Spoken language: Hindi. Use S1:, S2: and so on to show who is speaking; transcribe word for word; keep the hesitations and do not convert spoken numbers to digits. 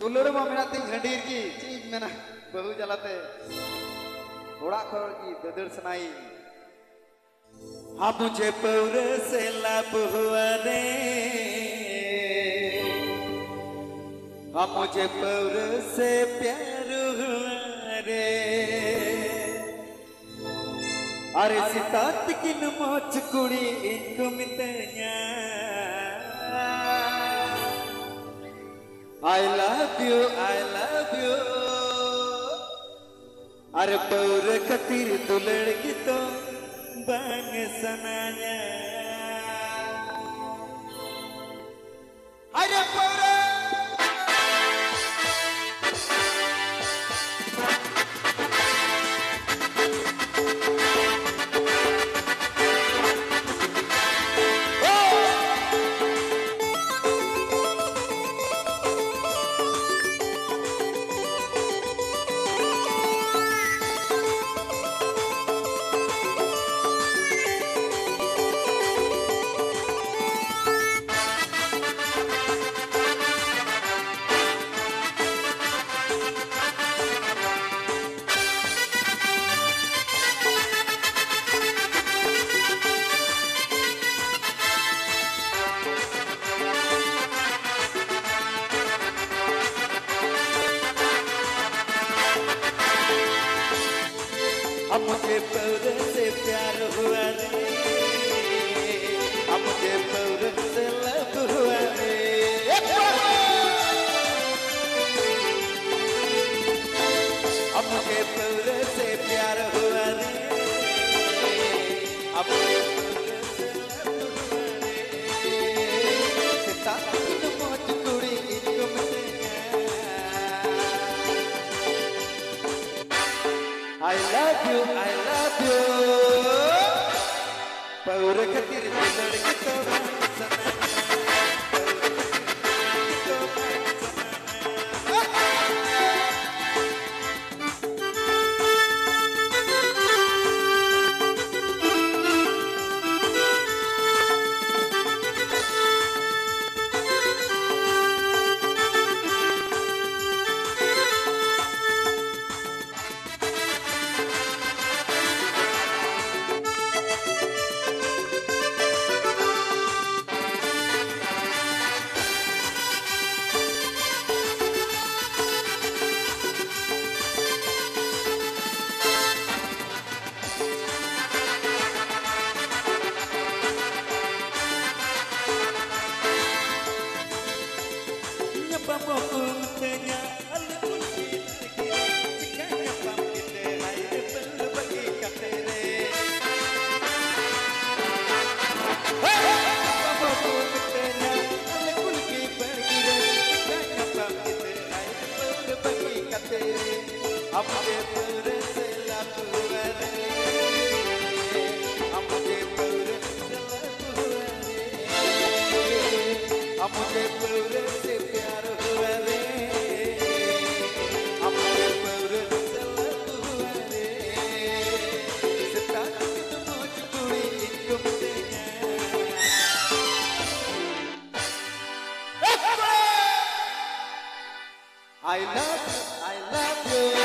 S1: दुलड़ मा मेरा तीन घंडीर की चीज में ना बहु जलाते थोड़ा खोल की ददड़ सनाई
S2: हाँ मुझे पौर से लाभ हुआ रे हाँ मुझे पौर से प्यार हुआ रे अरे सितात किन मोच कुड़ी इनको मितnya I love you I love you अरे पौर कतिर दुलड़ की तो bang sananya ada para अब मुझे पौर से प्यार हुआ रे अब मुझे पौर से लव हुआ रे अब मुझे पौर से प्यार हुआ रे अब मुझे पौर से लव हुआ रे सिता तो मोच कुड़ी इनको I love you, I love you. पौर खतिर दुलड़ की तो सना अब मुझे पौर से लव हुआ रे अब मुझे पौर से लव हुआ रे अब मुझे पौर से प्यार हुआ रे अब मुझे पौर से लव हुआ रे सिता की मोच कुड़ी इनको मितnya I love you I love you